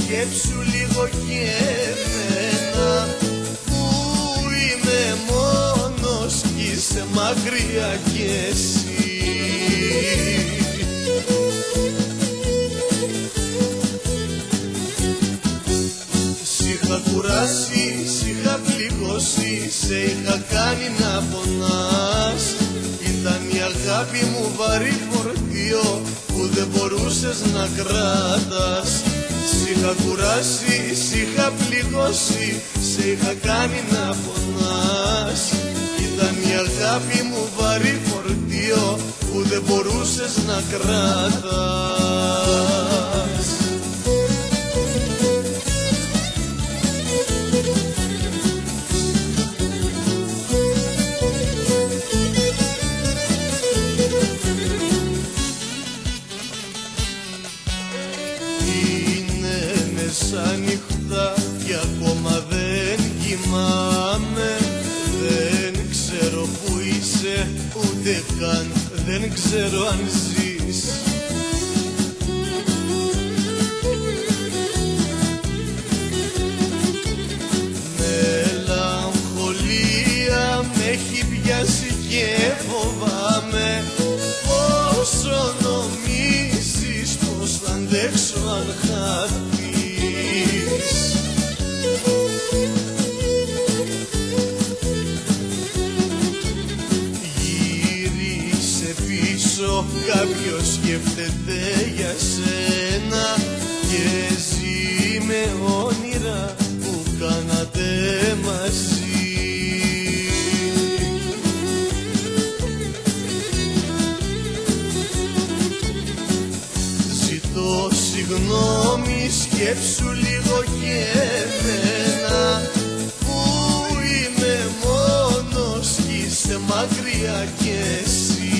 σκέψου λίγο και εμένα που είμαι μόνος κι είσαι μακριά κι εσύ. Σ' είχα κουράσει, σ' είχα πληγώσει, σε είχα κάνει να πονάς. Ήταν η αγάπη μου βαρύ φορτίο που δεν μπορούσες να κράτας. Σ' είχα κουράσει, σ' είχα πληγώσει, σε είχα κάνει να πονάς. Ήταν η αγάπη μου βαρύ φορτίο που δεν μπορούσες να κράτας. Σαν νύχτα κι ακόμα δεν κοιμάμαι. Δεν ξέρω που είσαι, ούτε καν δεν ξέρω αν ζεις. Μελαγχολία με έχει πιάσει και φοβάμαι. Πόσο νομίζεις πως θα αντέξω αν χάθεις? Γύρισε πίσω, κάποιος σκέφτεται για σένα και ζει με όνειρα που κάνατε μαζί. Ζητώ συγγνώμη, σκέψου λίγο και εμένα που είμαι μόνος κι είσαι μακριά κι εσύ.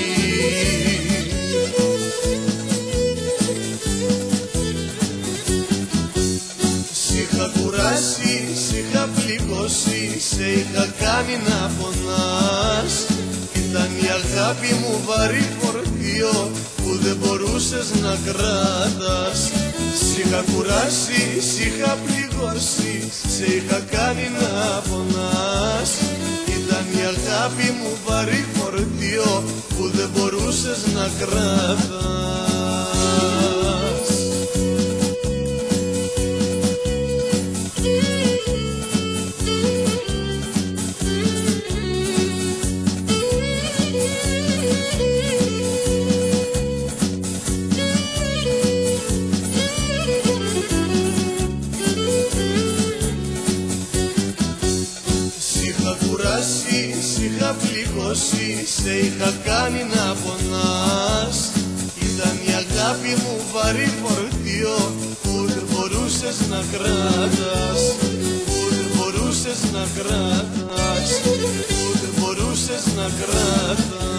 Σ' είχα κουράσει, σ' είχα πληγώσει, σε είχα κάνει να πονάς. Ήταν η αγάπη μου βαρύ φορτίο που δεν μπορούσες να κράτας. Σ' είχα κουράσει, σ' είχα πληγώσει, σε είχα κάνει να πονάς. Ήταν η αγάπη μου βαρύ φορτίο που δεν μπορούσες να κράτας. Σ' είχα πληγώσει, σε είχα κάνει να πονάς. Ήταν η αγάπη μου βαρύ φορτίο που δεν μπορούσες να κράτας. Που δεν μπορούσες να κράτας. Που δεν μπορούσες να κράτας.